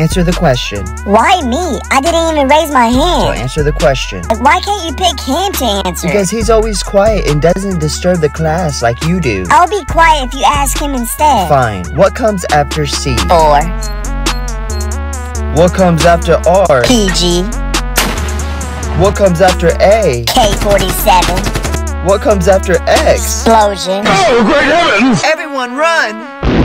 Answer the question. Why me? I didn't even raise my So hand. answer the question. Why can't you pick him to answer? Because he's always quiet and doesn't disturb the class like you do. I'll be quiet if you ask him instead. Fine. What comes after C? 4. What comes after R? PG. What comes after A? K-47. What comes after X? Explosion. Oh, great heavens! Everyone run!